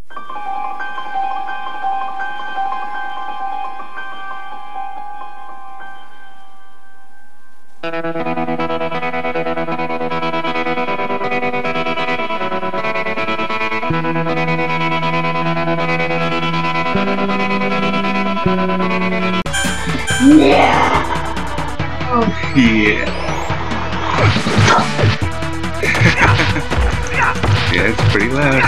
Yeah! Oh. Yeah. Yeah, it's pretty loud.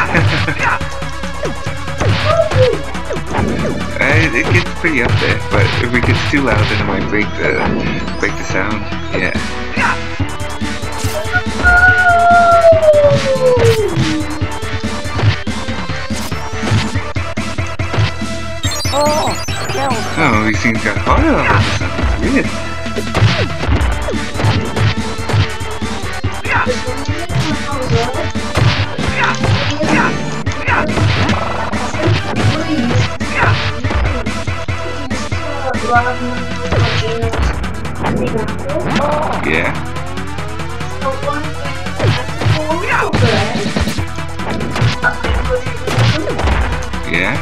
It gets pretty up there, but if it gets too loud, then it might break the sound. Yeah. Oh, these things got harder all of a sudden. Weird. Yeah. Yeah.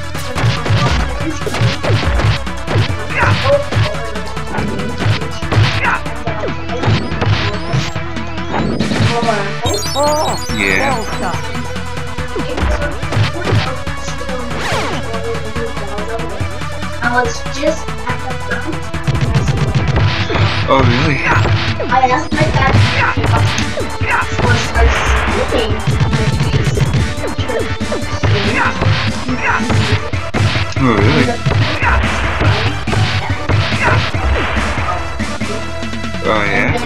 Yeah. I was just at the front. Oh, really? I asked my dad to start sleeping my face. Oh, really? Oh, yeah?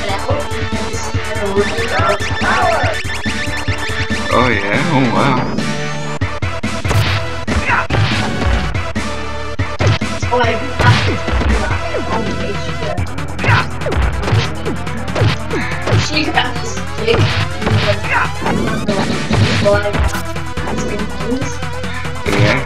Oh, yeah? Oh, wow. Oh, I she grabbed the stick and Yeah.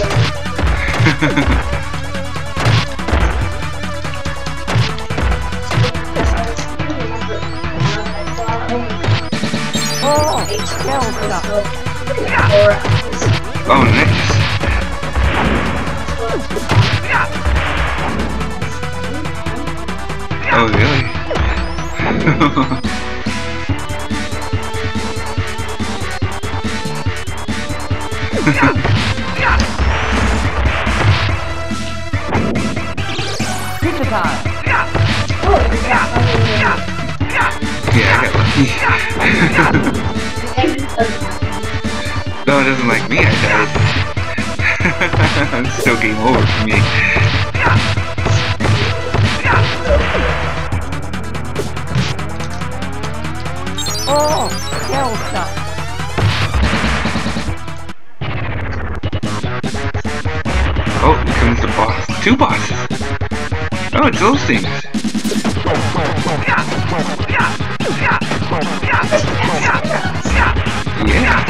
Oh, nice. Oh, really? Pizza time! Yeah, I got lucky. No, it doesn't like me, I died. It's still game over for me. Oh, Delta! Oh, here comes the boss. Two bosses! Oh, it's those things. Yeah.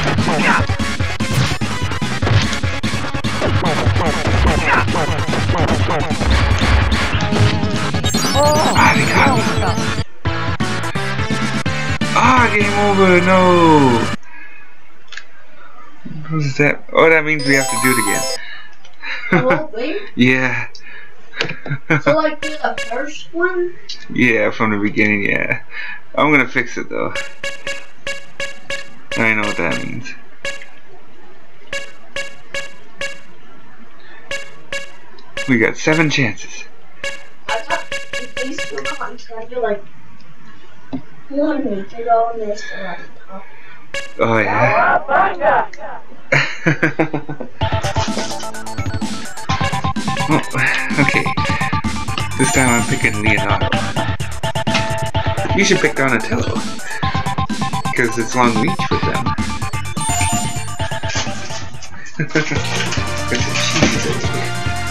Ah, they got me. Ah, game over, no! What's that? Oh, that means we have to do it again. Yeah. So like the first one? Yeah, from the beginning, yeah. I'm gonna fix it though. I know what that means. We got 7 chances. I thought they still got until like 1 week ago and they're still at the top. Oh yeah. Oh, okay. This time I'm picking Leonardo. You should pick Donatello. Because it's long reach with them. It's a cheesy idea.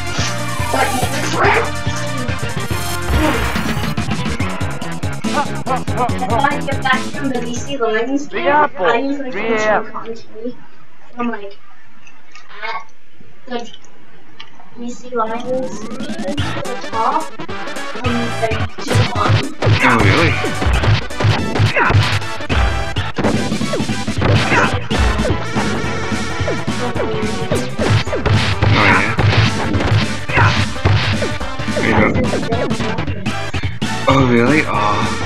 If I get back from the VC Lines game, I usually control commentary from like at the VC Lines to the top and then to the bottom. Oh really? Oh yeah. There you go. Oh really? Oh.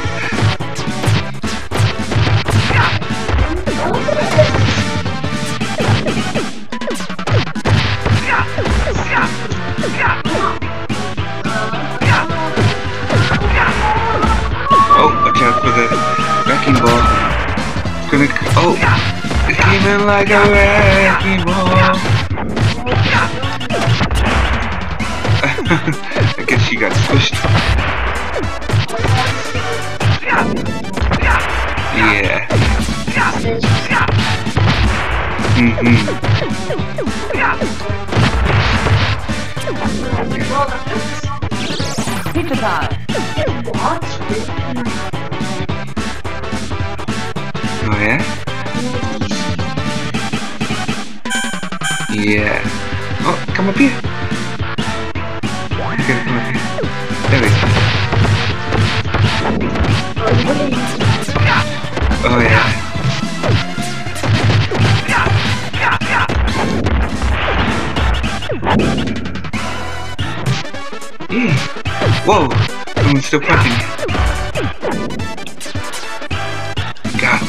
Oh, watch out for the wrecking ball. It's gonna. Oh, it came in like a wrecking ball. I guess she got squished. Yeah. Pizza time. Oh yeah? Yeah. Oh, come up here. Okay, come up here. There we go. Oh yeah. Whoa! Someone's still punching. God.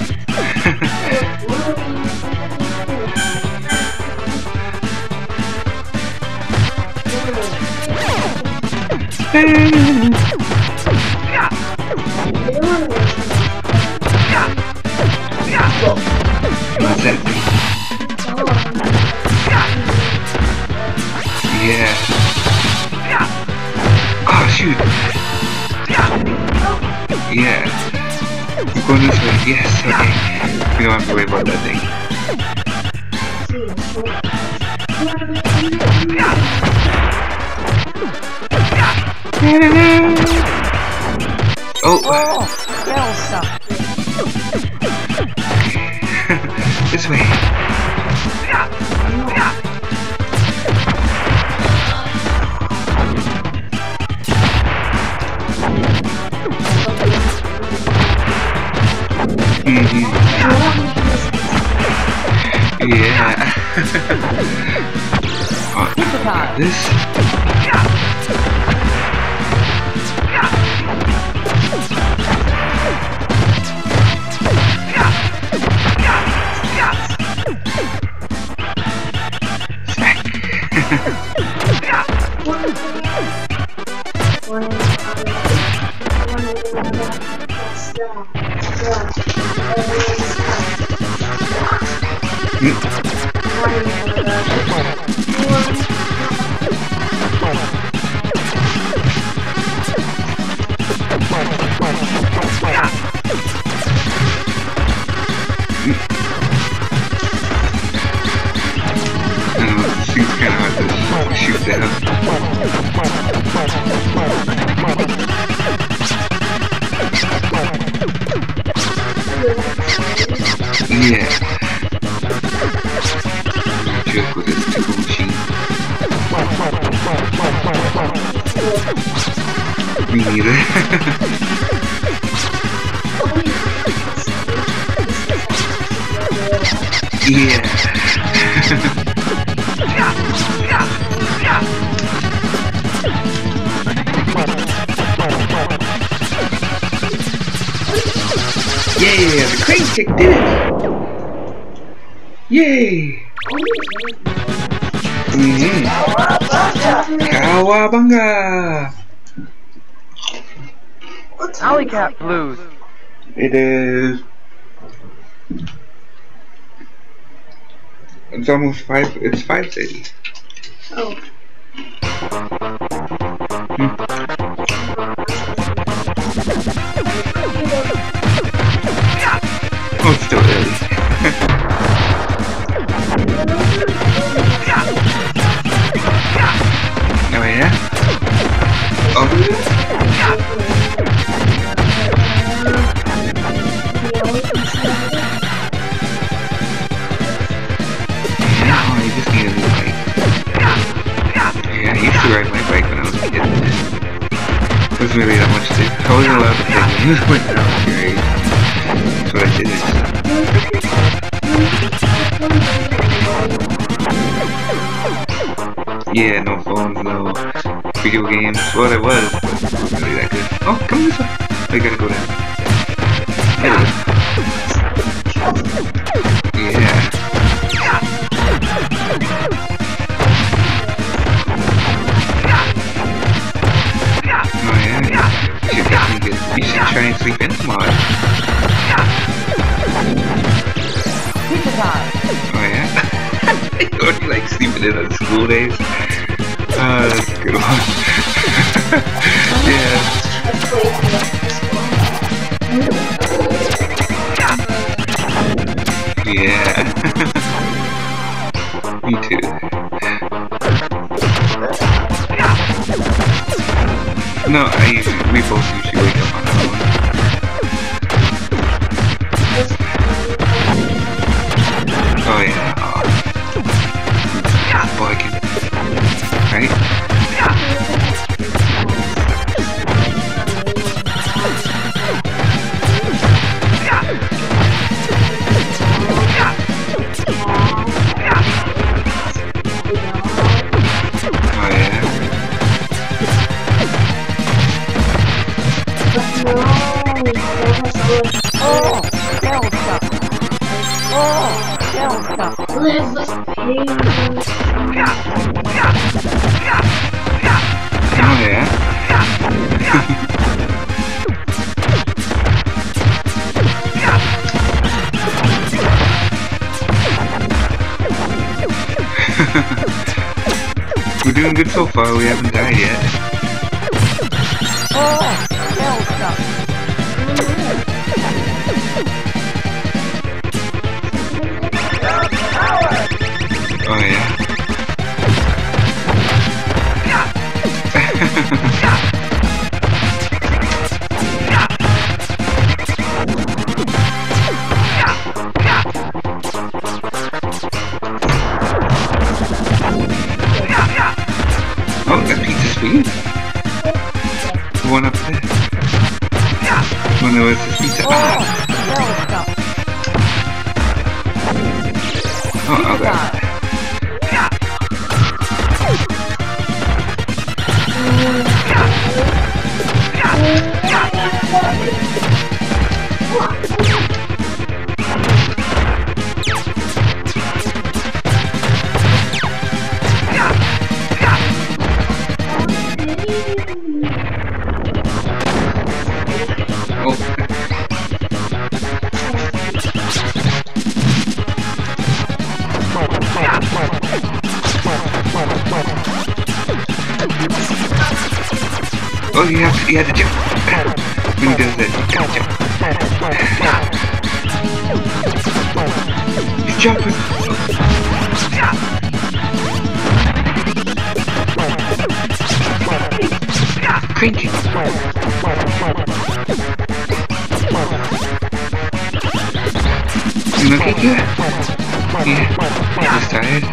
What's that thing? Yeah. Oh shoot! Yeah. We're going this way. Yes, okay. We don't have to worry about that thing. Oh! Elsa. This way. Yeah. Oh, this. Seems kind of hard to shoot that up. Yeah. Joke with this tickle machine. Me neither. Yeah. Yeah, the crane kick did it! Yay! Cowabunga! Alley Cat Blues. It is... It's almost 5, it's 5:30. Oh. Oh, it's still early. Oh yeah? Oh. Yeah, oh, you just need a new bike. Yeah, I used to ride my bike when I was a kid. It wasn't really that much to... I wasn't allowed to play games when I was your age. That's what I did. Yeah, no phones, no video games. Well, there was, but it wasn't really that good. Oh, come this way. Oh, you gotta go down. There we go. Yeah. Oh yeah. You should definitely get. You should try and sleep in tomorrow. Oh yeah. Oh, you like sleeping in on school days? That's a good one. Yeah. Yeah. Me too. No, we both usually wake up on our own. Oh yeah. Barking. Right? Live with pain. Oh yeah. We're doing good so far, we haven't died yet. Oh yeah. Oh, that pizza's for you. The one up there. When there was this pizza. Oh, okay. Oh, you have to jump. When he does that, you gotta jump. He's jumping. Crank it. You okay, Kiera? Yeah, just tired.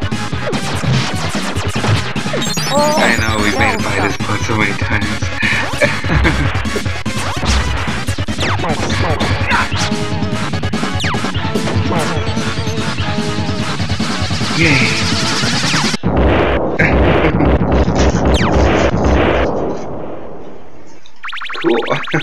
I know, we've made it by this point so many times. Yay! Cool.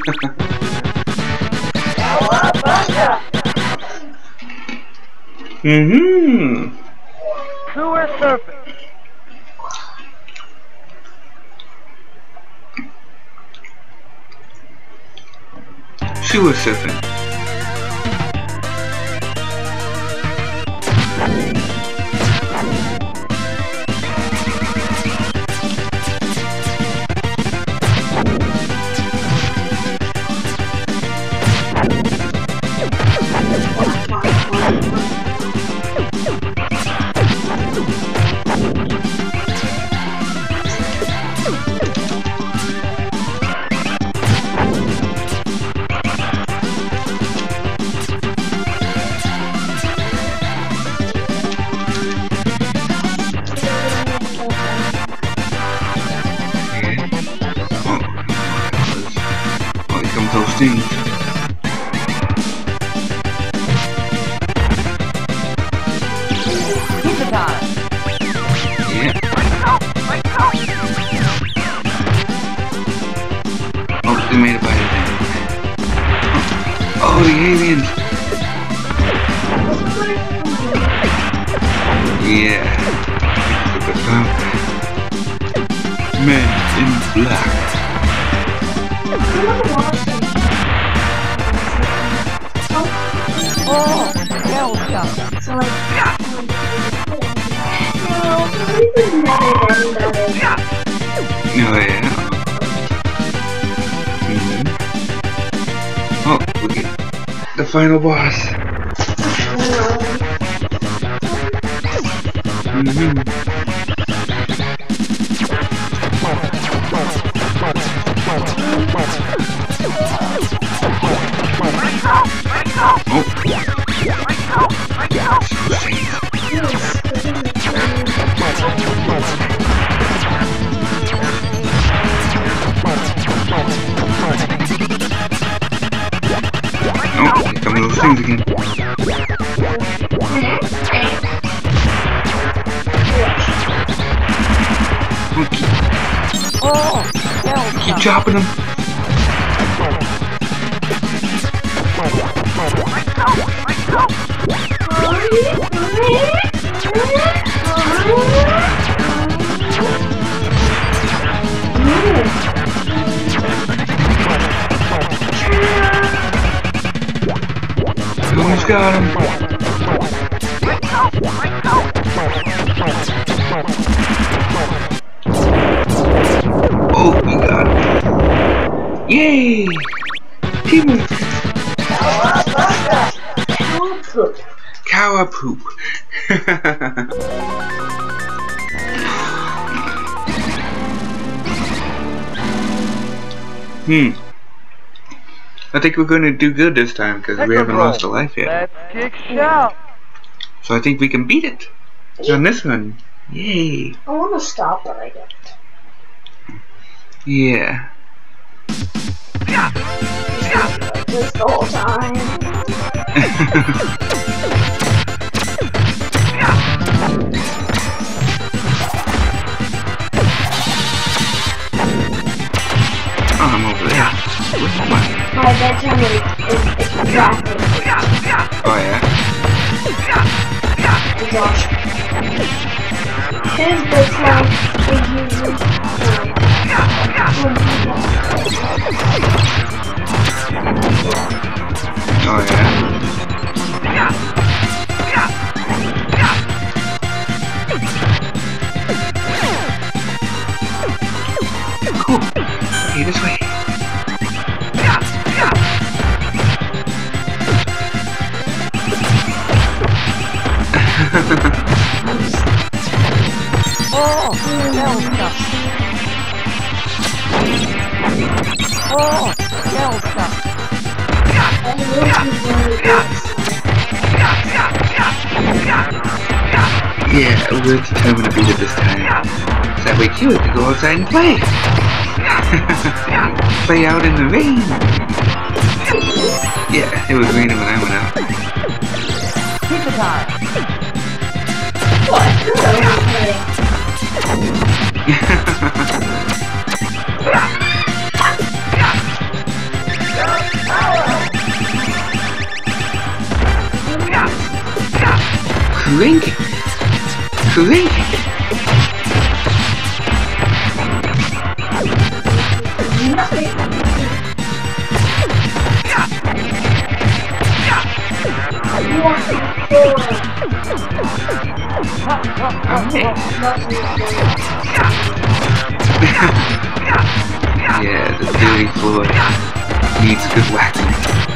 Sewer surfing. Sewer surfing. Those things. Pizza time. Yeah. the aliens. Yeah. Men in black. Oh, Delta. So like, Oh yeah. Oh, look at the final boss. Oh, here come those things again. Oh, Delta. Keep chopping them. Almost got him. Oh, we got him. Yay! Teamwork. Cow poop. I think we're going to do good this time because we haven't lost a life yet. Let's kick shout. So I think we can beat it on this one. Yay! I want to stop, but I don't. Yeah. This the whole time. Oh, I'm over there. My bedtime is exactly. Oh yeah. Exhaustion. His bedtime is usually Oh yeah. Cool. Okay, this way. Oh, Delta. Oh, Delta. Yeah, we're determined to beat it this time. So that way Kiera can go outside and play. Play out in the rain. Yeah, it was raining when I went out. Pizza time. Clink! Clink! Yeah, the dirty floor needs good waxing.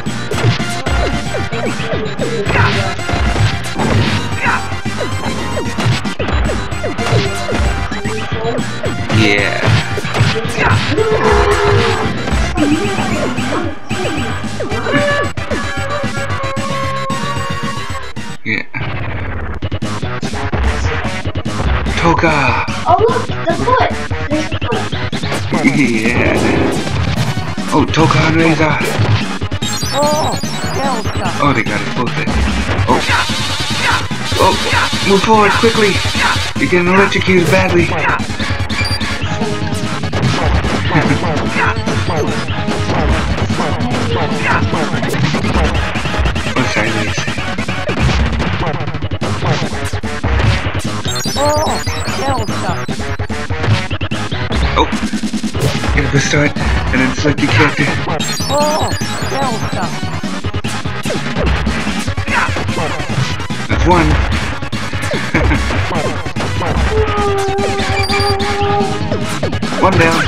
Yeah. Yeah. Toka! Oh look, the foot! There's the foot. Yeah. Oh, Toka and Razor! Oh, Delta. Oh, they got us both there. Oh. Oh, move forward quickly! You're getting electrocuted badly. Oh, Delta. Oh! Gotta restart and then select the character. Oh, Delta. That's one. One down.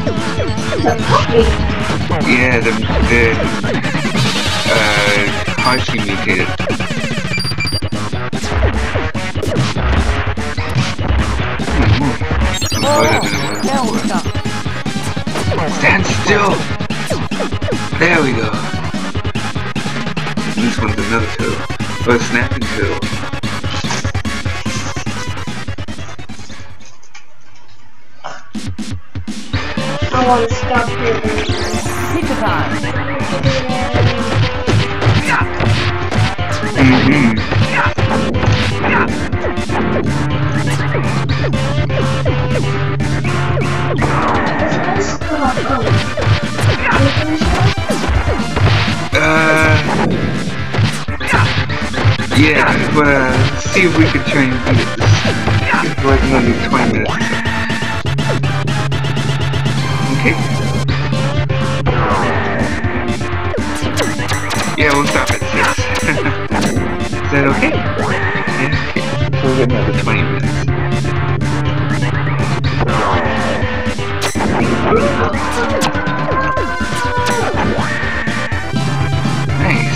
Yeah, the harshly mutated. Stand still! There we go. This one's another turtle. Or a snapping turtle. I want to stop here. Pizza time. Yeah, but see if we can try and beat it. It's like another 20 minutes. Okay. Yeah, we'll stop at 6. Is that okay? Yeah, okay. So we'll get another 20 minutes. Nice.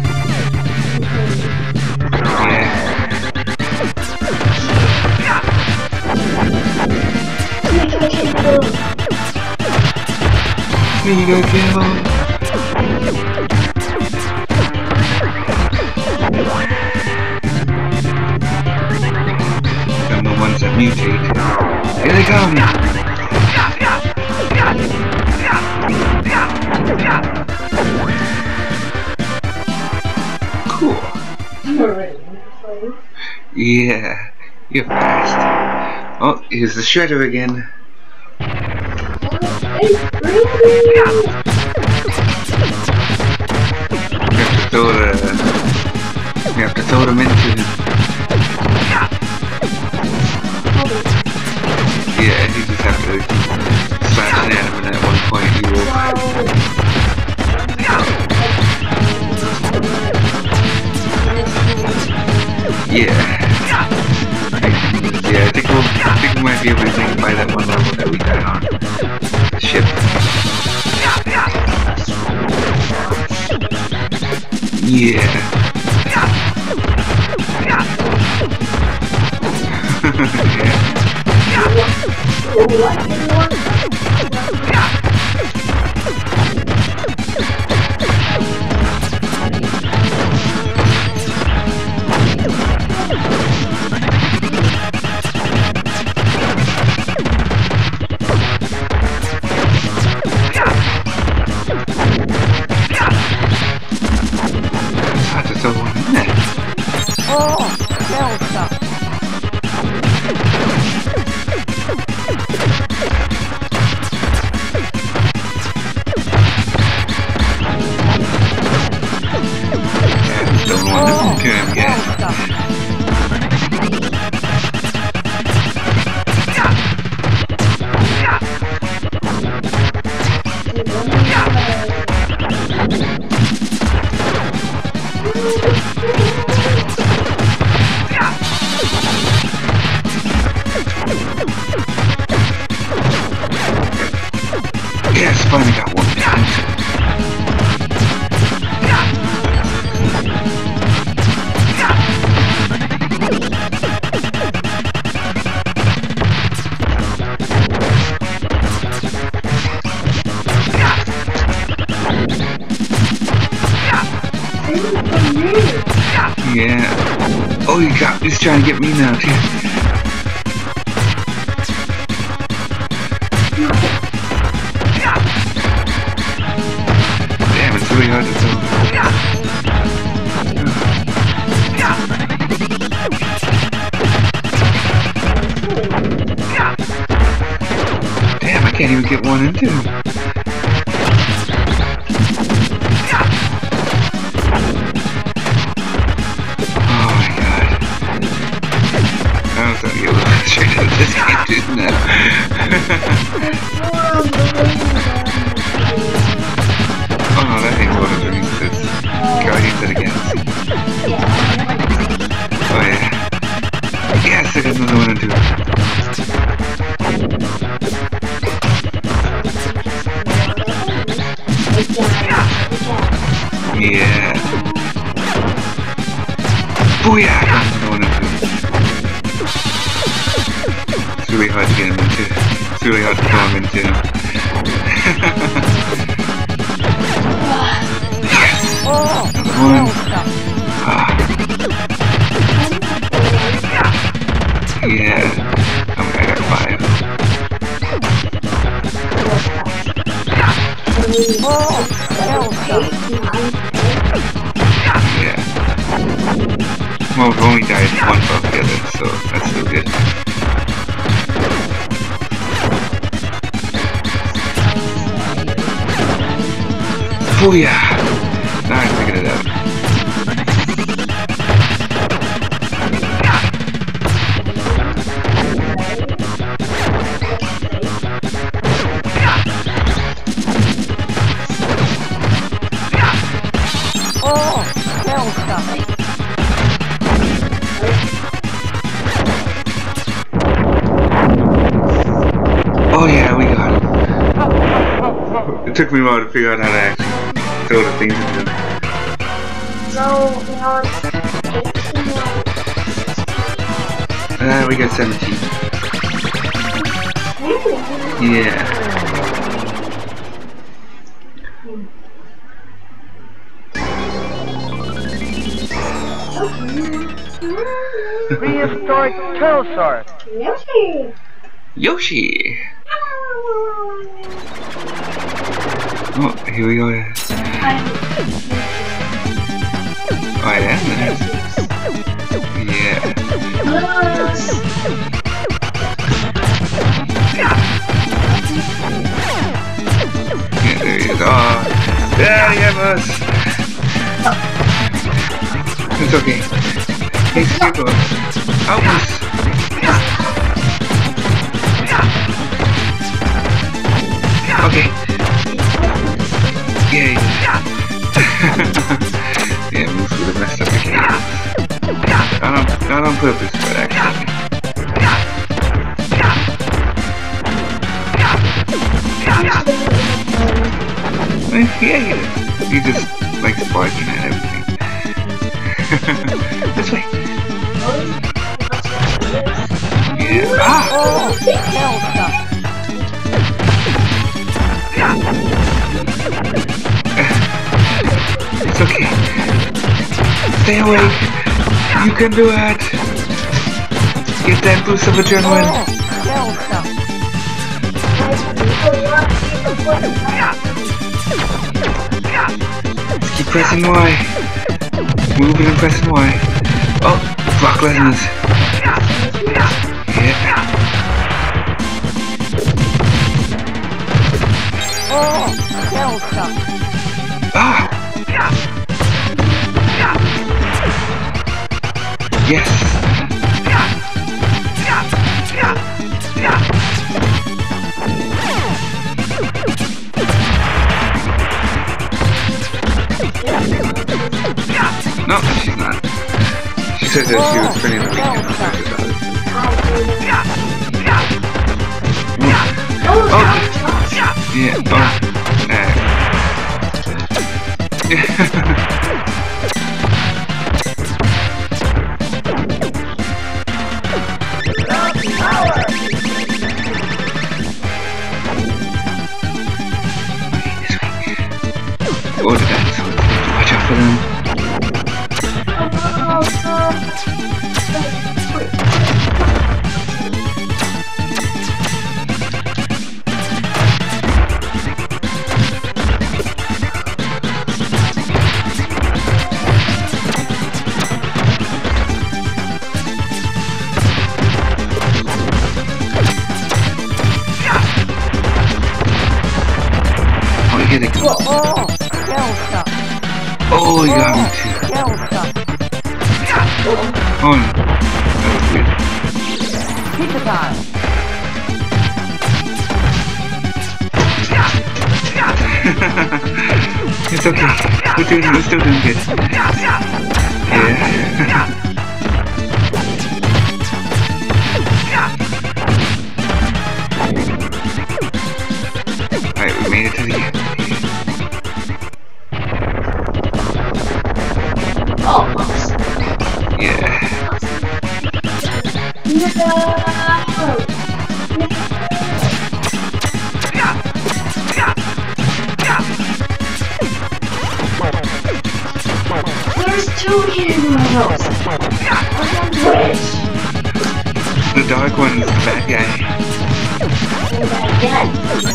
Mega kill. I'm the ones that mutate. Here they come! Cool. Yeah, you're fast. Oh, here's the shredder again. You have to throw them into him. Yeah, you just have to slash at him, and at one point he will. Yeah. Yeah, I think we might be able to take it by that one level that we got on the ship. Yeah. Oh, Delta. Don't want to listen to him yet. Yes, finally got one down. Yeah. Oh, he's trying to get me now too. Damn, it's really hard to tell. Damn, I can't even get one into him. Oh my god. I don't think it was now. Oh no, that ain't what I'm doing. Go ahead and again. Oh yeah. Yes, I got another one to do. Yeah. Booyah! Another one to do. It's really hard to get him into. It's really hard to throw him into. Oh, One. Yeah. I got 5. oh, Yeah. Well, we've only died once altogether, so that's still good. Booyah! Now I figured it out. oh, Delta. Oh yeah, we got him. It took me a while to figure out how to actually throw the things into them. So, now it's 18. We got 17. Yeah. Prehistoric pterosaur. Yoshi! Yoshi! Oh, here we go. Oh, I am there. Yeah. Yeah, there he is. Oh, there he is. It's okay. He's super. Almost. Okay. Yay. Yeah, moves would have messed up the game. Not on purpose, but actually. Yeah, he just likes barking at everything. This way. Yeah. Ah! Oh, Delta. It's okay. Stay awake. You can do it. Get that boost of adrenaline. Oh, Delta. Keep pressing Y. Moving and pressing Y. Oh, rock lessons. Yeah. Oh, Delta. Ah! Yes! No, she's not. She said that she was spending the weekend. Oh! Yeah, oh. Oh, the dinosaurs. Watch out for them. Oh, here they go. Oh, Delta. Oh, you got me too. Delta. Oh, no. That was weird. Pizza time. It's okay. We're still doing good. Yeah. Alright, we made it to the end. Almost. Yeah. There's two hidden windows. Which? The dark one's the bad guy. Again.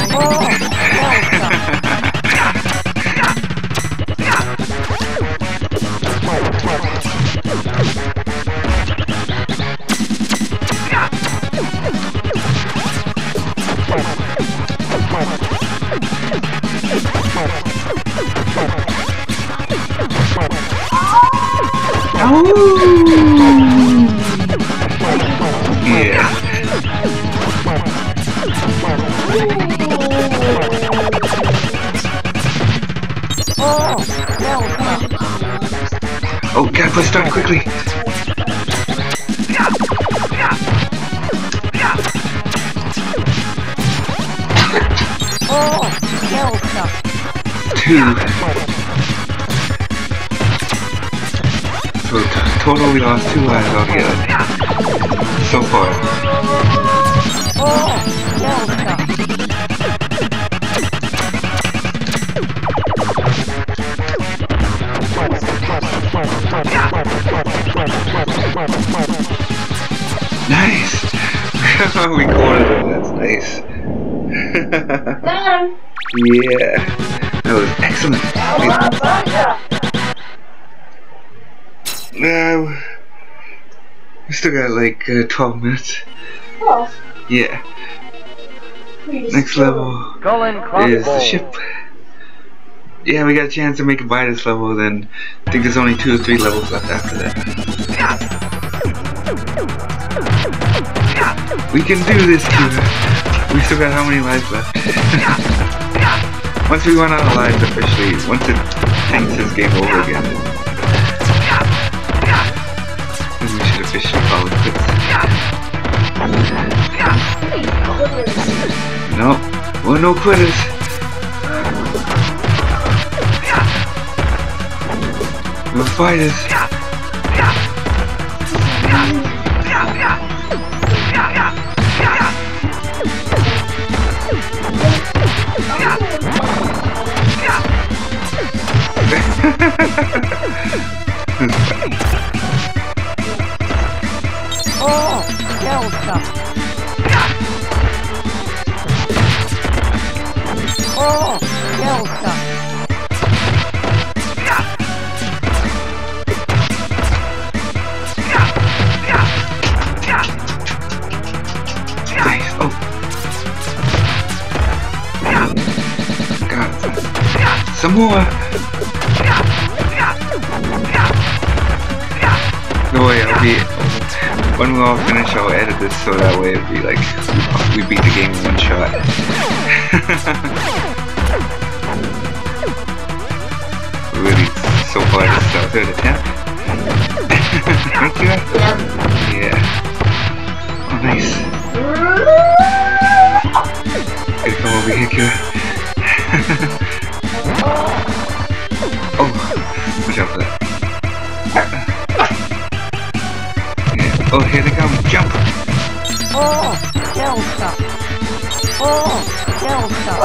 Yeah. Oh, gotta put start quickly. Two. So total we lost 2 lives altogether. So far. Nice! We cornered him, that's nice. Got him. Yeah, that was excellent. We still got like 12 minutes. Oh. Yeah. Next level is the ship. Yeah, we got a chance to make it by this level, then I think there's only 2 or 3 levels left after that. We can do this, Kiera. We still got how many lives left? Once we run out of lives officially, once it thinks it's game over again, then we should officially call it quits. No, we're no quitters. We're fighters. Some more! No way, I'll be... When we're all finished, I'll edit this so that way it'll be like... We beat the game in one shot. Really, so far this is our 3rd attempt. Thank you. Yeah. Oh, nice. Gotta come over here, Kiera. Oh, watch out for that. Yeah. Oh, here they come. Jump! Oh, Delta. Oh, Delta.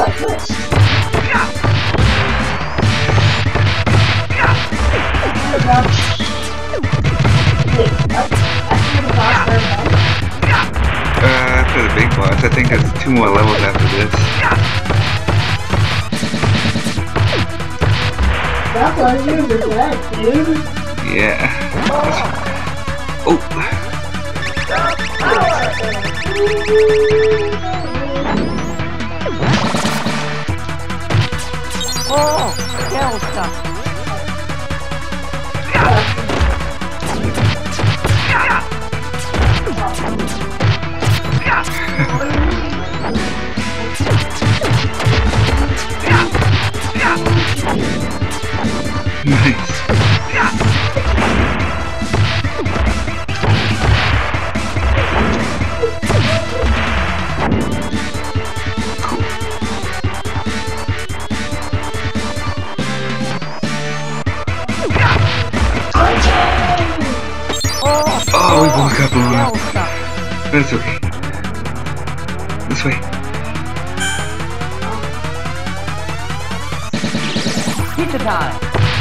After the big boss, I think there's 2 more levels after this. That pleasure is that, dude. Yeah. Oh. Oh, Delta. But it's okay. This way. Pizza time.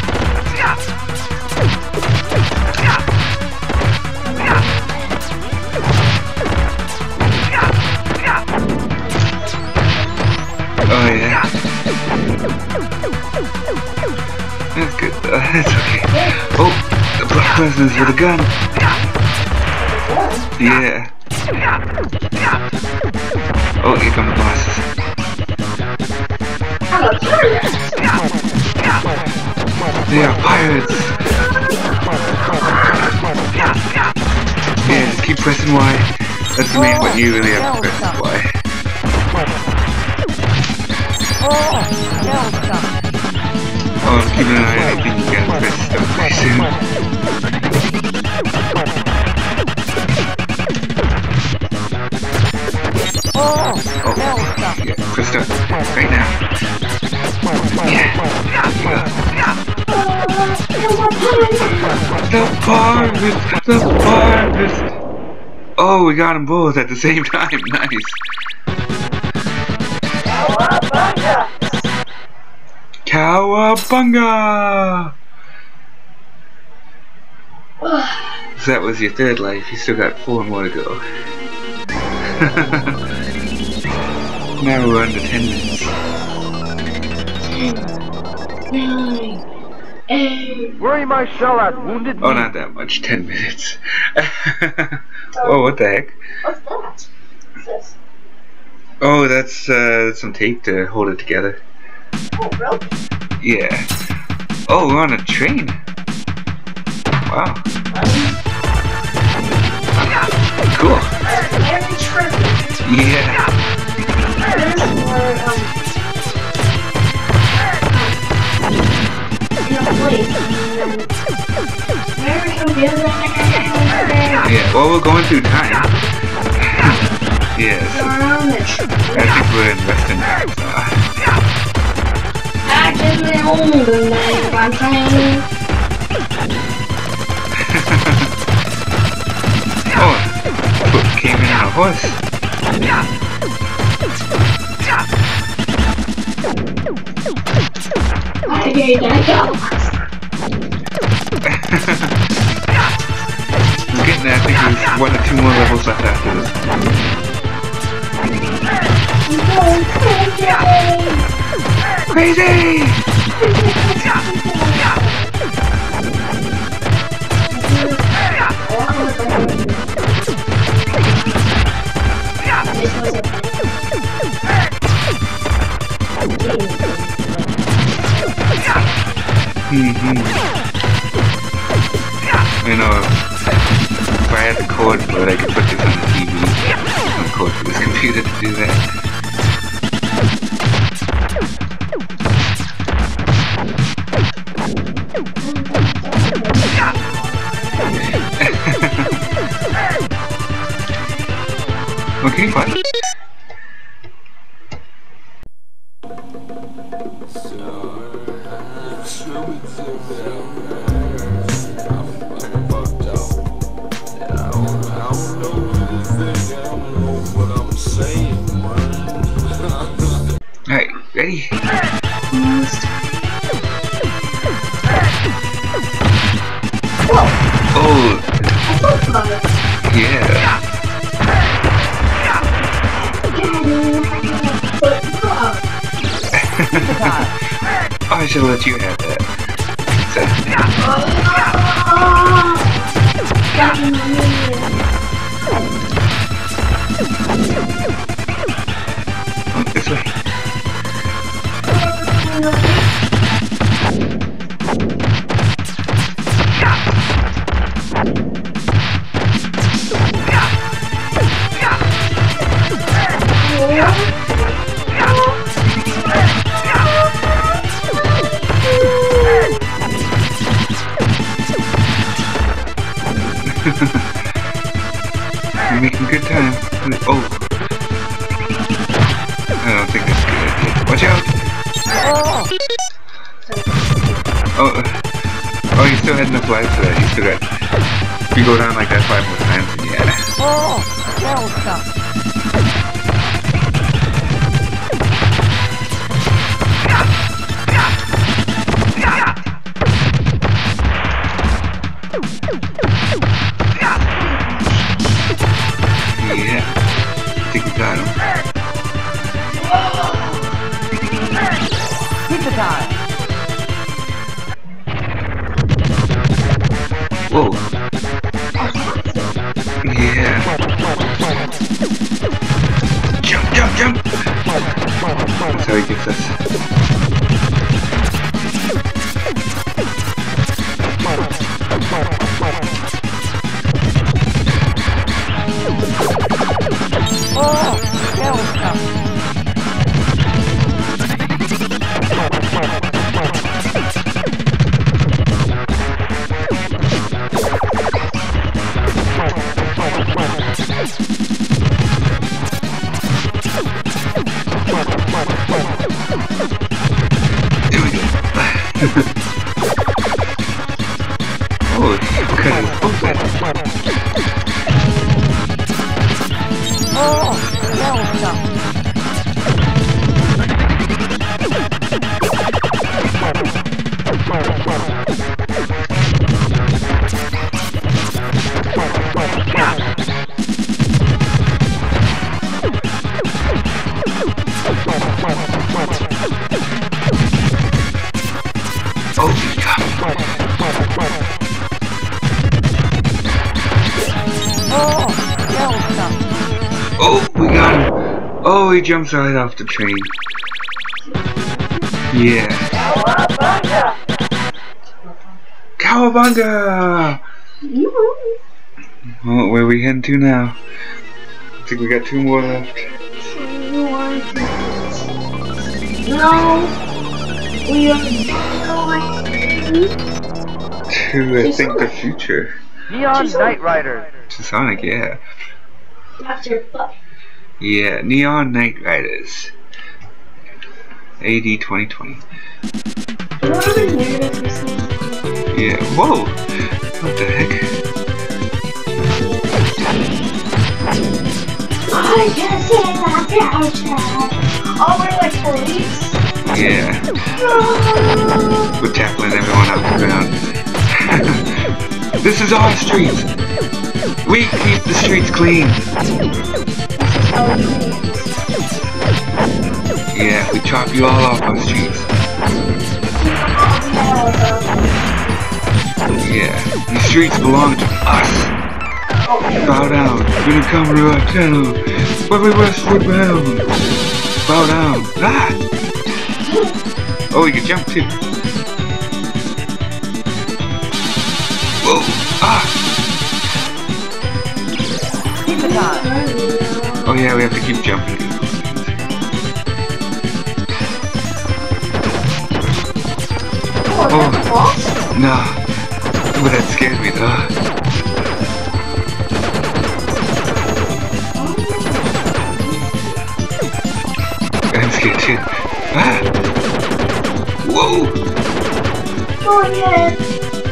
Oh yeah. That's good though. That's okay. Oh, the black person's with a gun. Yeah. Oh, here come the bosses. I'm a pirate! They are pirates. Yeah, just keep pressing Y. That's the main one. You really have to press Y. Oh, I'm keeping an eye on anything you can press stuff pretty soon. Oh, yeah, press start right now. Yeah. The harvest! Oh, we got them both at the same time. Nice. Cowabunga! So that was your third life. You still got 4 more to go. Now we're under 10 minutes. 10, 9, 8. Where are my shell at? Wounded me. Oh, not that much. 10 minutes. Oh, what the heck? What's that? What's this? Oh, that's some tape to hold it together. Oh, rope. Yeah. Oh, we're on a train. Wow. Cool. Very trippy. Yeah. There's more, in a place. American building. Yeah, well, we're going through time. Yes. I think we're in Western times now. Actively owned the name I'm trying. Oh, foot came in on a horse. I hate that dog. We're getting there. I think there's 1 or 2 more levels left after this. Crazy! You know, if I had the cord for it, I could put this on the TV. On the cord for this computer to do that. Okay, fine. Alright, ready? Oh, yeah. Oh, I should have let you have that. Oh, this way. You're making good time. Oh. I don't think that's a good idea. Watch out! Oh. Oh, you still had enough life for that. You still got... If you go down like that 5 more times, then yeah. Yeah, I think we got him. Pizza time. Whoa. Yeah. Jump, jump, jump! That's how he gets us. There we go. Oh, cut his open. Oh, he got me. Oh, we got him. Oh, he jumps right off the train. Yeah. Cowabunga! Oh, where are we heading to now? I think we got 2 more left. No, we are going To, I think, the future. Neon Knight Rider. To Sonic, yeah. after Buck. Yeah, Neon Knight Riders. AD 2020. Yeah, whoa! What the heck? I can see the future. Oh, we're like police? Yeah. We're tackling everyone off the ground. This is our street! We keep the streets clean! Yeah, we chop you all off our streets. Yeah, these streets belong to us! Bow down, when you come to our channel, where we westward bound! Bow down! Ah! Oh, you can jump too! Whoa! Ah! Oh yeah, we have to keep jumping. Oh, no. But that scared me though. I'm scared too. Ah! Whoa! Go ahead.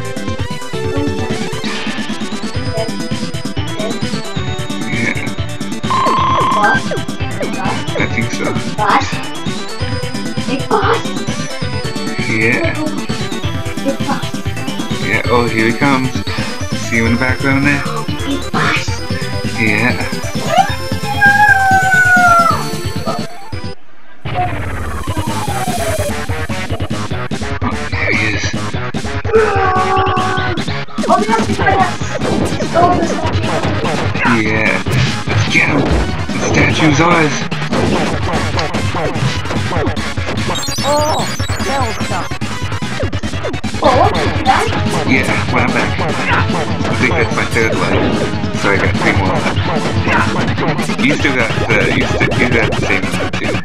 Yeah, Boss? I think so. Boss? Big boss? Yeah. Big boss. Yeah, oh, here he comes. See you in the background there? Big boss. Yeah. Oh, there he is. Oh, we have to try that. Oh, the statue. Yeah. Let's get him. The statue's ours. Oh, what did you die? Yeah, well, I'm back. I think that's my 3rd life. So I got 3 more left. You still got the same number too.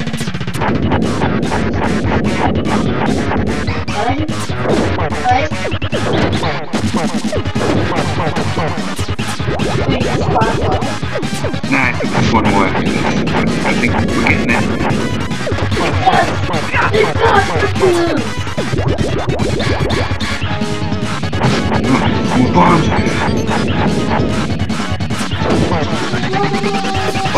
Nah, I think there's 1 more after this. I think we're getting it. More bombs!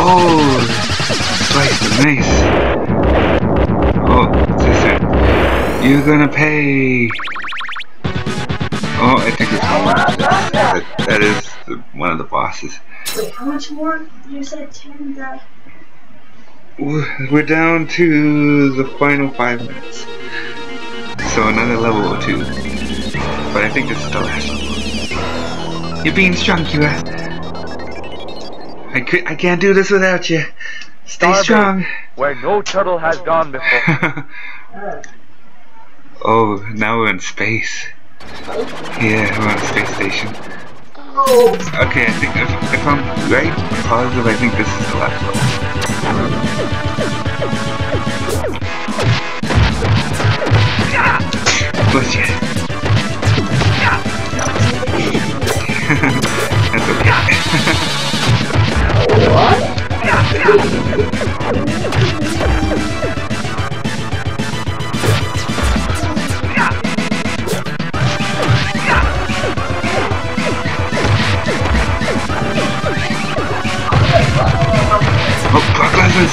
Oh, slice is nice. Oh, sister, you're gonna pay. Oh, I think it's one. That is one of the bosses. Wait, how much more? You said 10. We're down to the final 5 minutes. So another level or 2. But I think this is the last level. You're being strong, Kiera. I can't do this without you. Stay strong. Where no turtle has gone before. Oh, now we're in space. Yeah, we're on a space station. Oh. Okay, I think if I'm right, positive, I think this is the last level. Bless you. That's okay. What? Oh, block glasses!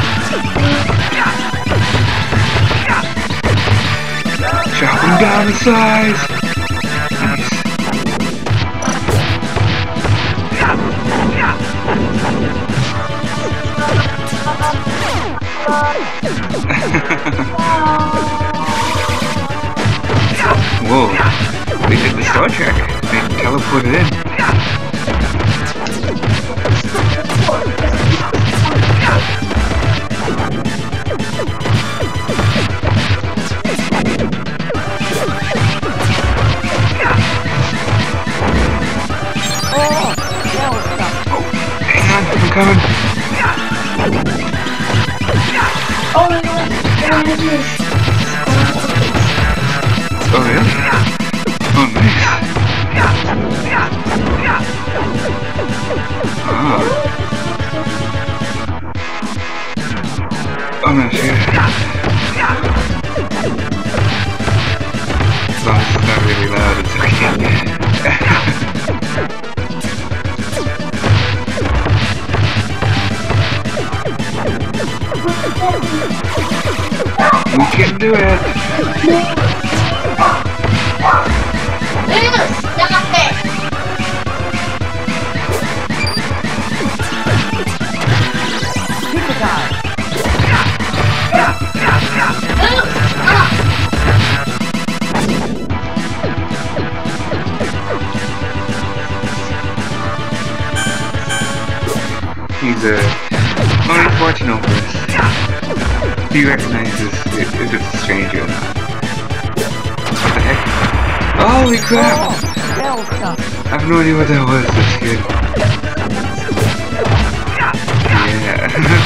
Chop them down in size! Nice. Whoa, they did the Star Trek. They teleported in. I'm coming. Oh my god. Oh really? Oh nice. Ah. Oh no, shit. As long as it's not really loud, it's okay. We can do it! Stop it! Pizza time. He's only fortunate for us. He recognizes if it's a stranger or not. What the heck? Holy crap! I have no idea what that was, that's good. Yeah.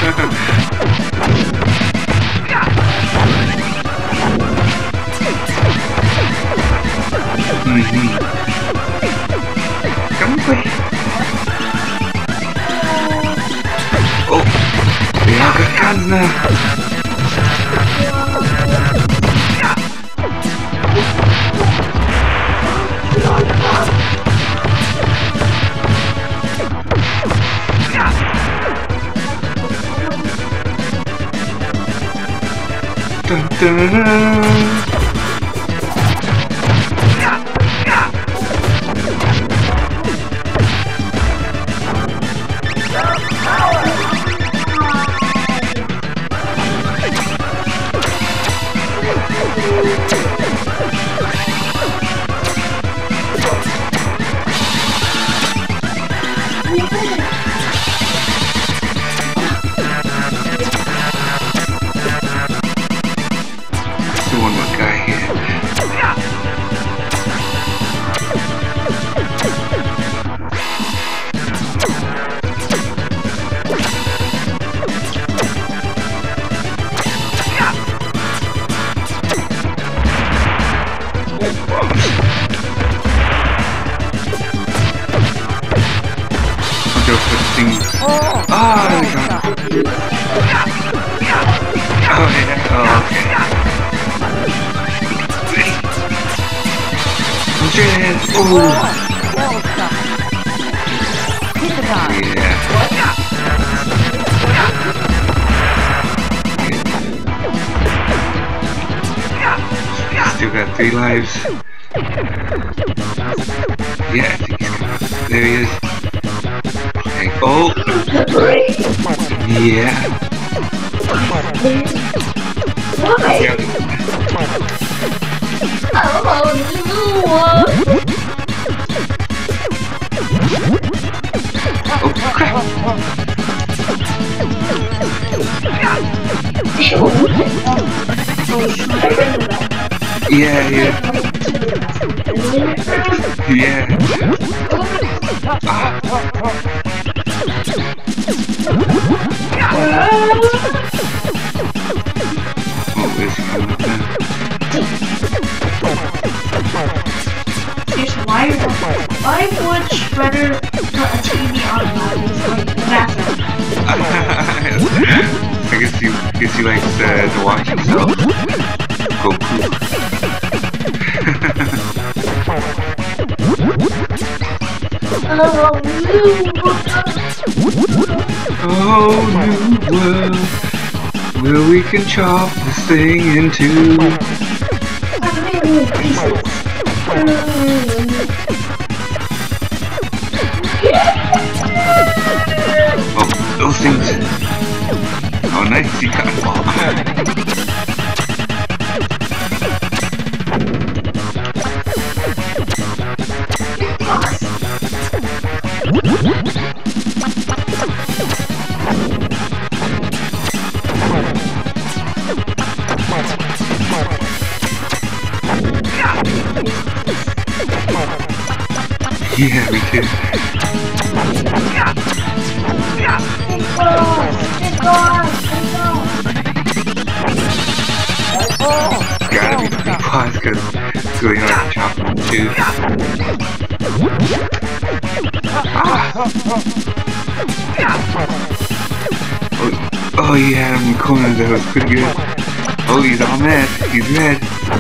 Come and play. Oh! They all got guns now! Dun, dun, dun, dun. Still one more guy here. Go for the things. Ah, there we go. Oh yeah, oh okay. I'm straight ahead. Ooh. Pizza time. Yeah. got 3 lives. Yeah, I think he's coming. There he is. Okay. Oh! Yeah. Why? Yeah. Oh, Oh, crap. Yeah, yeah. Yeah. Ah. Oh, where's he coming up now? Why would Shredder put a TV on the bathroom? I guess he likes to watch himself go poop. Oh, new world, where we can chop this thing into pieces. Oh, those things. Oh, nice, he got them all. Yeah, me too. Gotta be the big paws because it's really hard to chop them too. Oh, he had him in the corner. That was pretty good. Oh, he's all mad. He's red.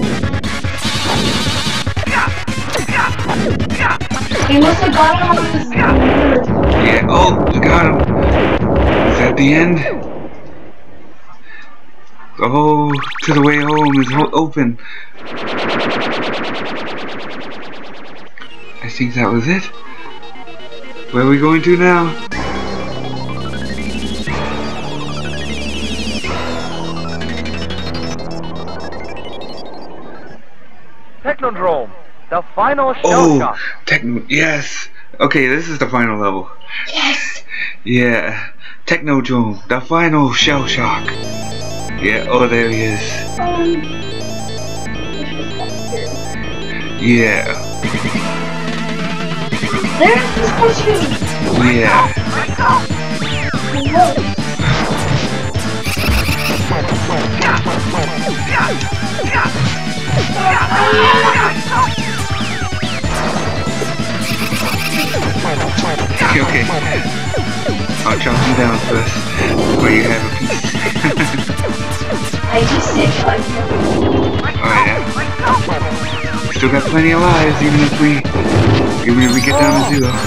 He must have got him on his Yeah, oh, we got him. Is that the end? Oh, to the way home is open. I think that was it. Where are we going to now? Technodrome, the final shell Oh, shock. yes. Okay, this is the final level. Yes! Yeah, Technodrome, the final shell shock. Yeah, oh, there he is. Yeah. There's this question. Yeah. Okay. I'll chop him down first, before you have a piece. I just said Oh yeah. We still got plenty of lives, even if we get down to 0.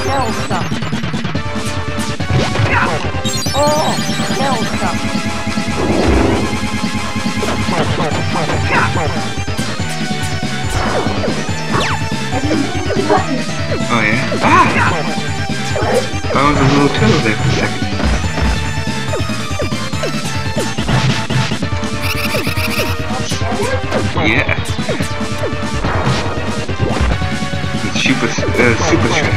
Oh yeah. Ah! Found a little turtle there for a second. Yeah. It's super shred.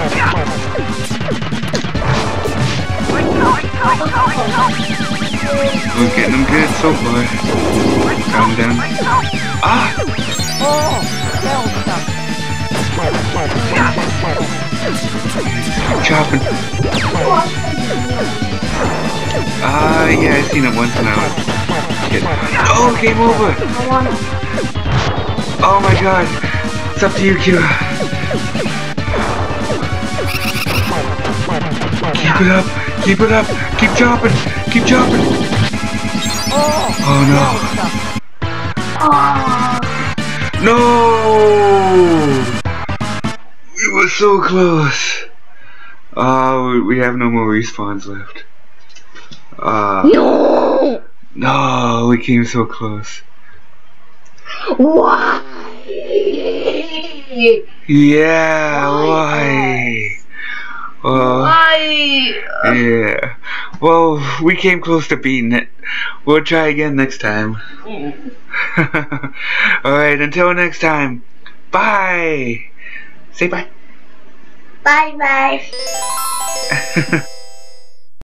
We're getting them good so far. Calm down. Ah! Keep chopping. Yeah, I seen it once when I was a kid. Oh, game over! Oh my god! It's up to you, Kiera. Keep it up! Keep it up! Keep chopping! Keep chopping! Oh no! No! We were so close! Oh, we have no more respawns left. No! No, we came so close. What? Yeah, why? Why? Yeah. Well, we came close to beating it. We'll try again next time. Alright, until next time. Bye! Say bye. Bye bye.